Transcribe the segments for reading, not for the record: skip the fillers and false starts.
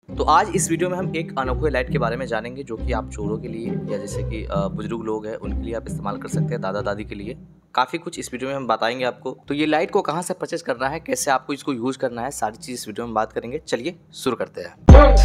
तो आज इस वीडियो में हम एक अनोखे लाइट के बारे में जानेंगे जो कि आप चोरों के लिए या जैसे कि बुजुर्ग लोग हैं उनके लिए आप इस्तेमाल कर सकते हैं, दादा दादी के लिए काफ़ी कुछ इस वीडियो में हम बताएंगे आपको। तो ये लाइट को कहाँ से परचेज करना है, कैसे आपको इसको यूज़ करना है, सारी चीज़ इस वीडियो में बात करेंगे। चलिए शुरू करते हैं।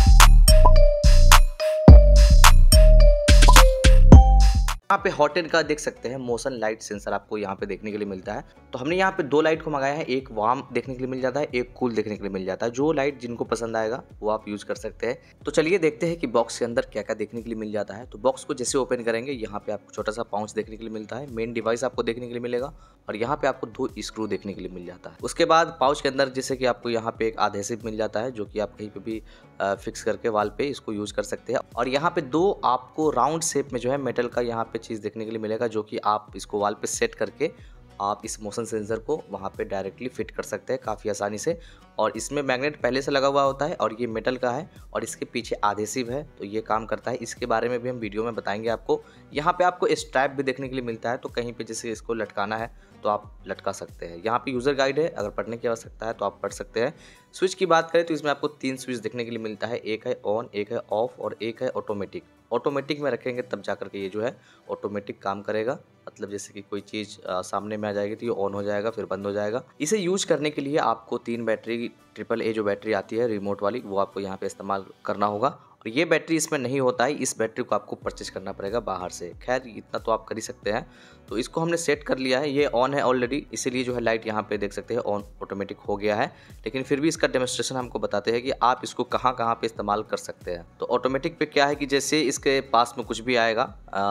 यहाँ पे हॉट एंड का देख सकते हैं मोशन लाइट सेंसर आपको यहाँ पे देखने के लिए मिलता है। तो हमने यहाँ पे दो लाइट को मंगाया है, एक वार्म देखने के लिए मिल जाता है, एक कूल देखने के लिए मिल जाता है। जो लाइट जिनको पसंद आएगा वो आप यूज़ कर सकते हैं। तो चलिए देखते हैं कि बॉक्स के अंदर क्या क्या देखने के लिए मिल जाता है। तो बॉक्स को जैसे ओपन करेंगे यहाँ पे आपको छोटा सा पाउच देखने के लिए मिलता है, मेन डिवाइस आपको देखने के लिए मिलेगा और यहाँ पे आपको दो स्क्रू देखने के लिए मिल जाता है। उसके बाद पाउच के अंदर जैसे कि आपको यहाँ पे एक एडहेसिव मिल जाता है जो कि आप कहीं पे भी फिक्स करके वाल पे इसको यूज़ कर सकते हैं। और यहाँ पे दो आपको राउंड शेप में जो है मेटल का यहाँ पे चीज़ देखने के लिए मिलेगा जो कि आप इसको वाल पे सेट करके आप इस मोशन सेंसर को वहाँ पे डायरेक्टली फिट कर सकते हैं काफ़ी आसानी से। और इसमें मैग्नेट पहले से लगा हुआ होता है और ये मेटल का है और इसके पीछे एडहेसिव है, तो ये काम करता है। इसके बारे में भी हम वीडियो में बताएंगे आपको। यहाँ पे आपको स्ट्रैप भी देखने के लिए मिलता है, तो कहीं पे जैसे इसको लटकाना है तो आप लटका सकते हैं। यहाँ पे यूज़र गाइड है, अगर पढ़ने की आवश्यकता है तो आप पढ़ सकते हैं। स्विच की बात करें तो इसमें आपको 3 स्विच देखने के लिए मिलता है, एक है ऑन, एक है ऑफ और एक है ऑटोमेटिक। ऑटोमेटिक में रखेंगे तब जा करके ये जो है ऑटोमेटिक काम करेगा, मतलब जैसे कि कोई चीज़ सामने में आ जाएगी तो ये ऑन हो जाएगा फिर बंद हो जाएगा। इसे यूज करने के लिए आपको 3 बैटरी AAA जो बैटरी आती है रिमोट वाली वो आपको यहाँ पे इस्तेमाल करना होगा। और ये बैटरी इसमें नहीं होता है, इस बैटरी को आपको परचेज करना पड़ेगा बाहर से। खैर इतना तो आप कर ही सकते हैं। तो इसको हमने सेट कर लिया है, ये ऑन है ऑलरेडी, इसीलिए जो है लाइट यहाँ पे देख सकते हैं ऑन ऑटोमेटिक हो गया है। लेकिन फिर भी इसका डेमोन्स्ट्रेशन हमको बताते हैं कि आप इसको कहाँ कहाँ पे इस्तेमाल कर सकते हैं। तो ऑटोमेटिक पे क्या है कि जैसे इसके पास में कुछ भी आएगा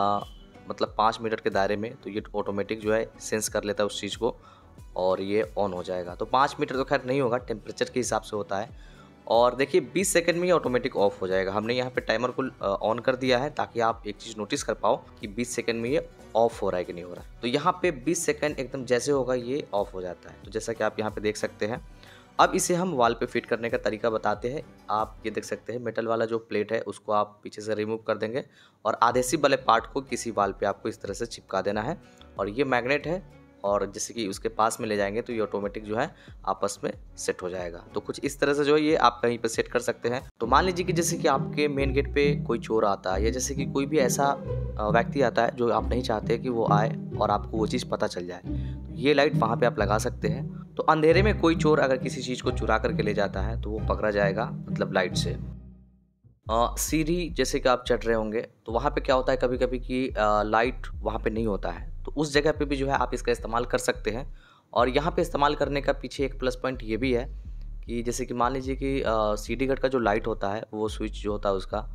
मतलब 5 मीटर के दायरे में, तो ये ऑटोमेटिक जो है सेंस कर लेता है उस चीज़ को और ये ऑन हो जाएगा। तो 5 मीटर तो खैर नहीं होगा, टेम्परेचर के हिसाब से होता है। और देखिए 20 सेकंड में ये ऑटोमेटिक ऑफ हो जाएगा। हमने यहाँ पे टाइमर को ऑन कर दिया है ताकि आप एक चीज़ नोटिस कर पाओ कि 20 सेकंड में ये ऑफ हो रहा है कि नहीं हो रहा है। तो यहाँ पे 20 सेकंड एकदम जैसे होगा ये ऑफ हो जाता है। तो जैसा कि आप यहाँ पे देख सकते हैं। अब इसे हम वाल पे फिट करने का तरीका बताते हैं। आप ये देख सकते हैं मेटल वाला जो प्लेट है उसको आप पीछे से रिमूव कर देंगे और एडहेसिव वाले पार्ट को किसी वाल पे आपको इस तरह से चिपका देना है। और ये मैग्नेट है और जैसे कि उसके पास में ले जाएंगे तो ये ऑटोमेटिक जो है आपस में सेट हो जाएगा। तो कुछ इस तरह से जो है ये आप कहीं पे सेट कर सकते हैं। तो मान लीजिए कि जैसे कि आपके मेन गेट पे कोई चोर आता है या जैसे कि कोई भी ऐसा व्यक्ति आता है जो आप नहीं चाहते कि वो आए और आपको वो चीज़ पता चल जाए, तो ये लाइट वहाँ पे आप लगा सकते हैं। तो अंधेरे में कोई चोर अगर किसी चीज़ को चुरा करके ले जाता है तो वो पकड़ा जाएगा मतलब लाइट से। सीढ़ी जैसे कि आप चढ़ रहे होंगे तो वहाँ पे क्या होता है कभी कभी कि लाइट वहाँ पे नहीं होता है, तो उस जगह पे भी जो है आप इसका इस्तेमाल कर सकते हैं। और यहाँ पे इस्तेमाल करने का पीछे एक प्लस पॉइंट ये भी है कि जैसे कि मान लीजिए कि सीढ़ी घाट का जो लाइट होता है वो स्विच जो होता है उसका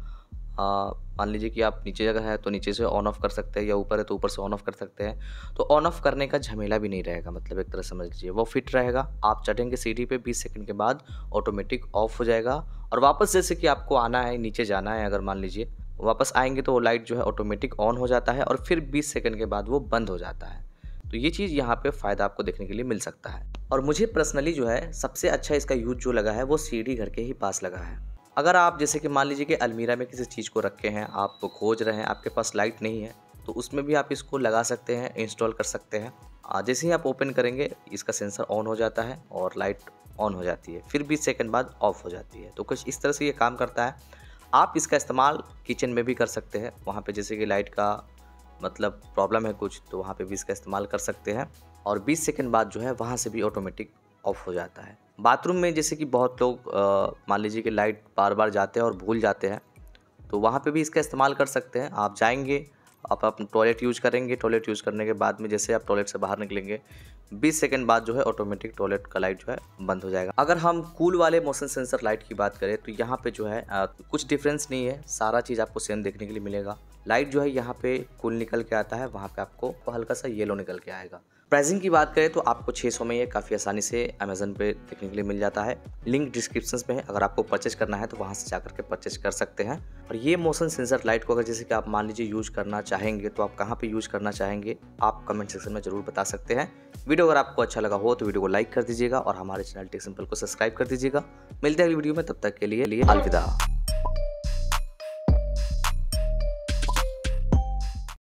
मान लीजिए कि आप नीचे जगह है तो नीचे से ऑन ऑफ कर सकते हैं या ऊपर है तो ऊपर से ऑन ऑफ कर सकते हैं। तो ऑन ऑफ करने का झमेला भी नहीं रहेगा, मतलब एक तरह समझ लीजिए वो फिट रहेगा। आप चढ़ेंगे सीढ़ी पे 20 सेकंड के बाद ऑटोमेटिक ऑफ हो जाएगा और वापस जैसे कि आपको आना है नीचे जाना है, अगर मान लीजिए वापस आएंगे तो वो लाइट जो है ऑटोमेटिक ऑन हो जाता है और फिर 20 सेकंड के बाद वो बंद हो जाता है। तो ये चीज़ यहाँ पे फ़ायदा आपको देखने के लिए मिल सकता है। और मुझे पर्सनली जो है सबसे अच्छा इसका यूज जो लगा है वो सीढ़ी घर के ही पास लगा है। अगर आप जैसे कि मान लीजिए कि अलमीरा में किसी चीज़ को रखे हैं, आप खोज रहे हैं, आपके पास लाइट नहीं है, तो उसमें भी आप इसको लगा सकते हैं, इंस्टॉल कर सकते हैं। जैसे ही आप ओपन करेंगे इसका सेंसर ऑन हो जाता है और लाइट ऑन हो जाती है, फिर 20 सेकंड बाद ऑफ हो जाती है। तो कुछ इस तरह से ये काम करता है। आप इसका इस्तेमाल किचन में भी कर सकते हैं, वहाँ पे जैसे कि लाइट का मतलब प्रॉब्लम है कुछ, तो वहाँ पे भी इसका इस्तेमाल कर सकते हैं और 20 सेकंड बाद जो है वहाँ से भी ऑटोमेटिक ऑफ हो जाता है। बाथरूम में जैसे कि बहुत लोग मान लीजिए कि लाइट बार बार जाते हैं और भूल जाते हैं, तो वहाँ पे भी इसका इस्तेमाल कर सकते हैं। आप जाएंगे, आप अपना टॉयलेट यूज़ करेंगे, टॉयलेट यूज़ करने के बाद में जैसे आप टॉयलेट से बाहर निकलेंगे 20 सेकंड बाद जो है ऑटोमेटिक टॉयलेट का लाइट जो है बंद हो जाएगा। अगर हम कूल वाले मोशन सेंसर लाइट की बात करें तो यहाँ पे जो है कुछ डिफरेंस नहीं है, सारा चीज़ आपको सेम देखने के लिए मिलेगा। लाइट जो है यहाँ पे कूल निकल के आता है, वहाँ पे आपको हल्का सा येलो निकल के आएगा। प्राइसिंग की बात करें तो आपको 600 में ये काफ़ी आसानी से अमेज़न पे देखने के लिए मिल जाता है। लिंक डिस्क्रिप्शन में है, अगर आपको परचेज करना है तो वहाँ से जाकर के परचेज कर सकते हैं। और ये मोशन सेंसर लाइट को अगर जैसे कि आप मान लीजिए यूज़ करना चाहेंगे तो आप कहाँ पे यूज़ करना चाहेंगे आप कमेंट सेक्शन में ज़रूर बता सकते हैं। वीडियो अगर आपको अच्छा लगा हो तो वीडियो को लाइक कर दीजिएगा और हमारे चैनल टेक सिंपल को सब्सक्राइब कर दीजिएगा। मिलते हैं अगली वीडियो में, तब तक के लिए अलविदा।